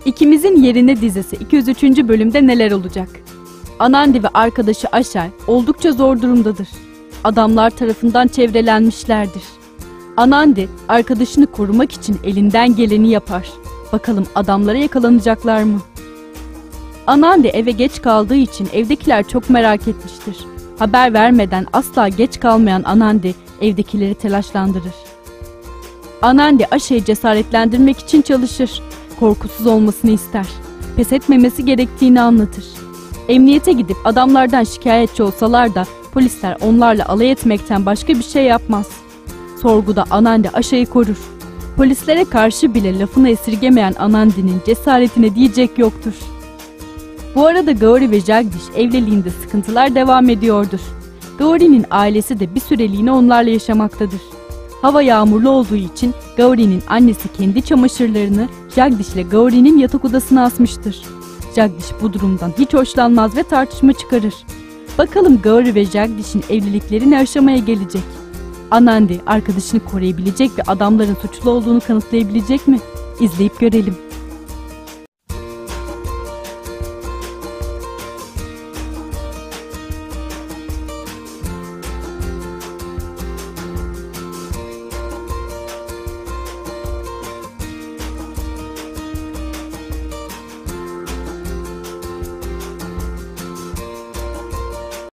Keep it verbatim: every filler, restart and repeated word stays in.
İkimizin Yerine dizisi iki yüz üçüncü bölümde neler olacak? Anandi ve arkadaşı Asher oldukça zor durumdadır. Adamlar tarafından çevrelenmişlerdir. Anandi arkadaşını korumak için elinden geleni yapar. Bakalım adamlara yakalanacaklar mı? Anandi eve geç kaldığı için evdekiler çok merak etmiştir. Haber vermeden asla geç kalmayan Anandi evdekileri telaşlandırır. Anandi Asher'i cesaretlendirmek için çalışır. Korkusuz olmasını ister. Pes etmemesi gerektiğini anlatır. Emniyete gidip adamlardan şikayetçi olsalar da polisler onlarla alay etmekten başka bir şey yapmaz. Sorguda Anandi Asher'i korur. Polislere karşı bile lafını esirgemeyen Anandi'nin cesaretine diyecek yoktur. Bu arada Gauri ve Jagdish evliliğinde sıkıntılar devam ediyordur. Gauri'nin ailesi de bir süreliğine onlarla yaşamaktadır. Hava yağmurlu olduğu için Gauri'nin annesi kendi çamaşırlarını Jagdish ile Gauri'nin yatak odasına asmıştır. Jagdish bu durumdan hiç hoşlanmaz ve tartışma çıkarır. Bakalım Gauri ve Jagdish'in evlilikleri ne aşamaya gelecek? Anandi arkadaşını koruyabilecek ve adamların suçlu olduğunu kanıtlayabilecek mi? İzleyip görelim.